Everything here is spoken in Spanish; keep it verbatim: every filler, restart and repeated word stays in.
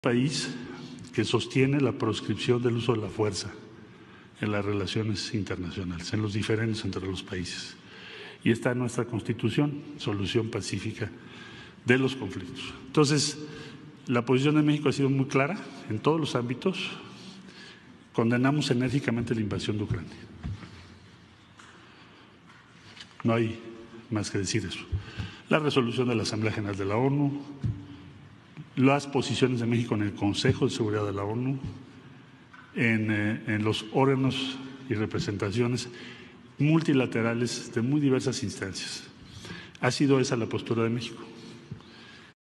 país que sostiene la proscripción del uso de la fuerza en las relaciones internacionales, en los diferendos entre los países. Y está en nuestra Constitución, solución pacífica de los conflictos. Entonces, la posición de México ha sido muy clara en todos los ámbitos. Condenamos enérgicamente la invasión de Ucrania. No hay más que decir eso. La resolución de la Asamblea General de la ONU, las posiciones de México en el Consejo de Seguridad de la ONU, en, eh, en los órganos y representaciones multilaterales de muy diversas instancias. Ha sido esa la postura de México.